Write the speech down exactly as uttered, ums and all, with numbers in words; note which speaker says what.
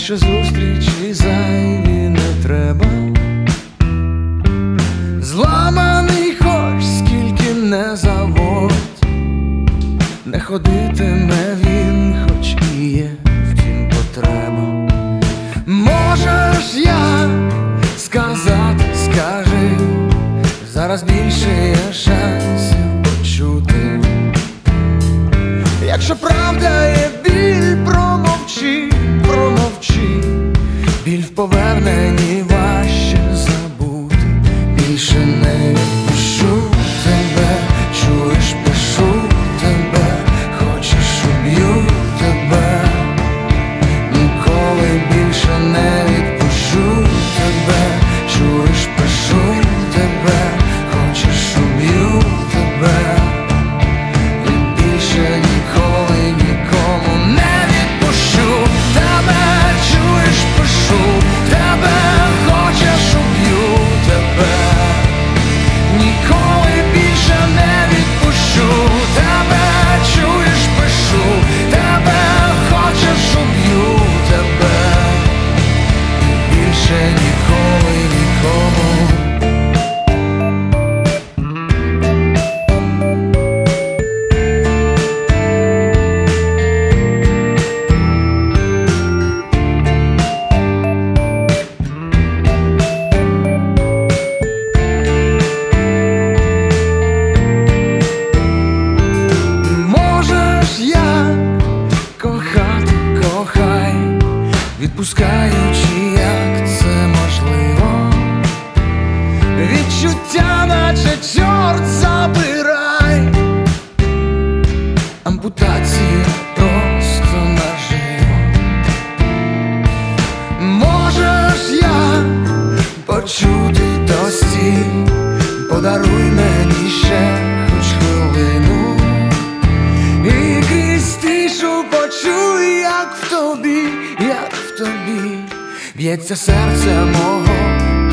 Speaker 1: що зустрічі зайві не треба. Зламаний хоч скільки не заводь, не ходитиме він, хоч і є втім потреба. Можеш я сказати, скажи, зараз більше є шансів почути. Якщо правда є біль, промовчи, промовчи. Біль в поверненні важче забути. Більше не відпущу тебе, чуєш, пишу тебе, хочеш, уб'ю тебе. Ніколи більше не відпущу тебе, чуєш, пишу тебе, хочеш, уб'ю тебе. І більше ніколи нікому не відпущу тебе, чуєш, пишу тебе, хочеш, уб'ю тебе. Ніколи більше не відпущу тебе, чуєш, пишу тебе, хочеш, уб'ю тебе. І більше ніколи нікому. Відпускаючи, як це можливо, відчуття, наче чорт забирай. Ампутація просто наживо. Можеш я почути до стін, подаруй мені ще хоч хвилину. І крізь тишу почуй, як в тобі, як в тобі б'ється серце мого